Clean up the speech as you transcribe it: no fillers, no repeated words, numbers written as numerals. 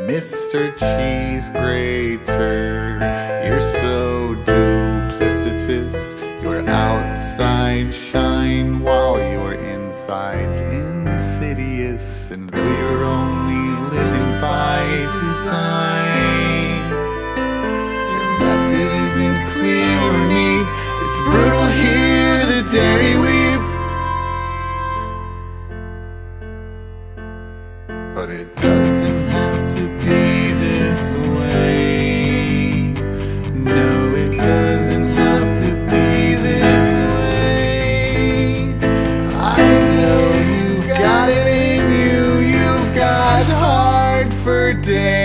Mr. Cheese Grater, you're so duplicitous. Your outside shine while your inside's insidious. And though you're only living by design, your method isn't clear or neat. It's brutal, hear the dairy weep, but it doesn't have to be this way. No, it doesn't have to be this way. I know you've got it in you, you've got heart for days.